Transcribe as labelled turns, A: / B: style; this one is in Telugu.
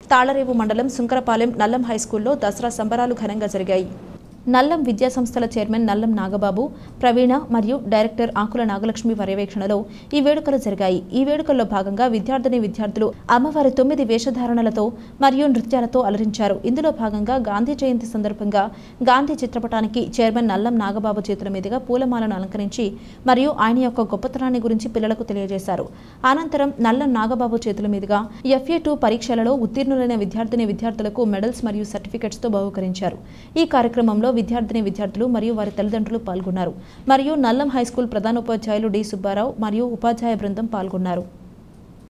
A: తాళరేవు మండలం సుంకరపాలెం నల్లం హైస్కూల్లో దసరా సంబరాలు ఘనంగా జరిగాయి. నల్లం విద్యా సంస్థల చైర్మన్ నల్లం నాగబాబు, ప్రవీణ మరియు డైరెక్టర్ ఆకుల నాగలక్ష్మి పర్యవేక్షణలో ఈ వేడుకలు జరిగాయి. ఈ వేడుకల్లో భాగంగా విద్యార్థులు అమ్మవారి 9 వేషధారణలతో మరియు నృత్యాలతో అలరించారు. ఇందులో భాగంగా గాంధీ జయంతి సందర్భంగా గాంధీ చిత్రపటానికి చైర్మన్ నల్లం నాగబాబు చేతుల మీదుగా పూలమాలను అలంకరించి మరియు ఆయన యొక్క గొప్పతనాన్ని గురించి పిల్లలకు తెలియజేశారు. అనంతరం నల్లం నాగబాబు చేతుల మీదుగా FA2 పరీక్షలలో ఉత్తీర్ణులైన విద్యార్థులకు మెడల్స్ మరియు సర్టిఫికెట్స్తో బహుకరించారు. ఈ కార్యక్రమంలో విద్యార్థులు మరియు వారి తల్లిదండ్రులు పాల్గొన్నారు. మరియు నల్లం హైస్కూల్ ప్రధానోపాధ్యాయులు డి సుబ్బారావు మరియు ఉపాధ్యాయ బృందం పాల్గొన్నారు.